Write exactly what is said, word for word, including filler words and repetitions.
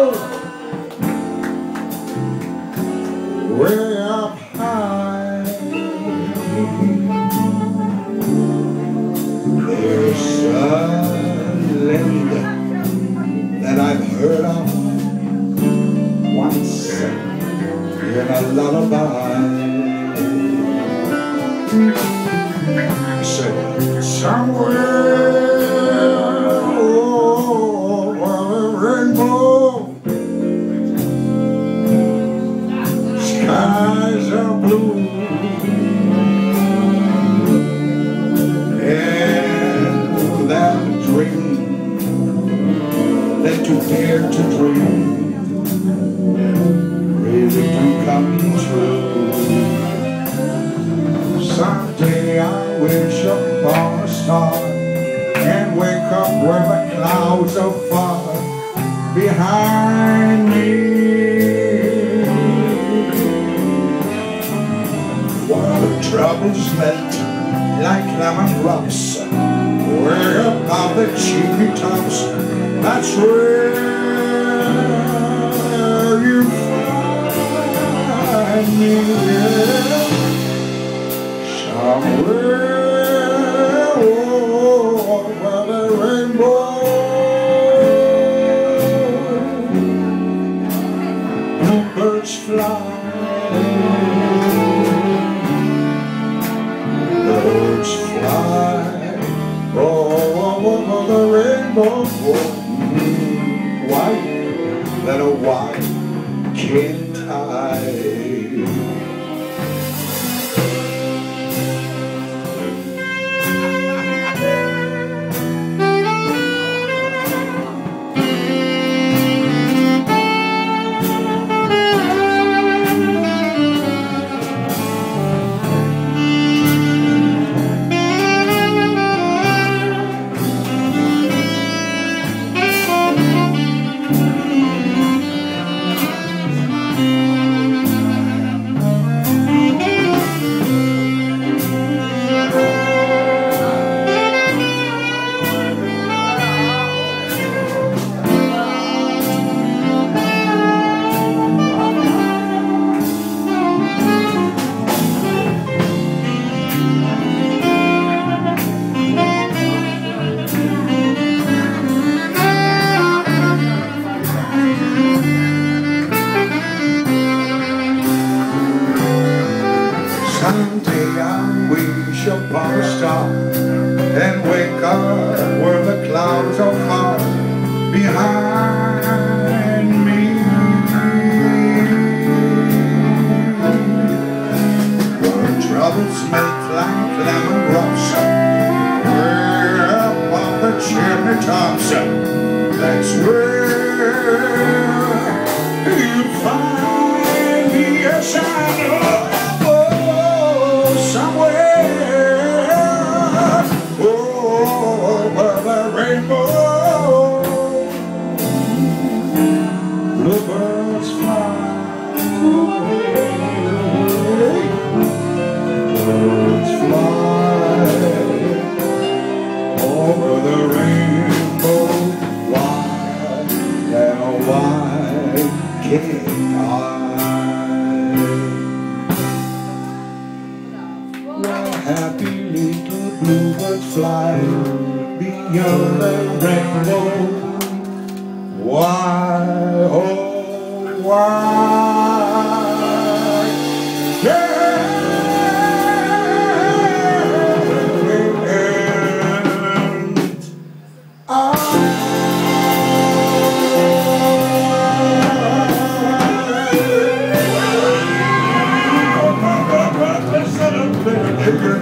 way up high. There's a land that I've heard of once in a lullaby. Said somewhere over the rainbow, skies are blue, and that dream that you dare to dream really do come true. Someday I wish upon a star and wake up where the clouds are far behind me. While the troubles melt like lemon drops way above the chimney tops, that's where you find me. Somewhere over the rainbow, bluebirds fly, birds fly over the rainbow, white that a white can't hide. Someday I wish upon a star and wake up where the clouds are far behind me. Where troubles melt like lemon drops way above the chimney tops, that's where you find me. Yes, I know. Bluebirds fly, birds fly over the rainbow, wide and wide can't hide. Why happy little bluebirds fly beyond the rainbow? Why, oh, why can't I? Oh, my God,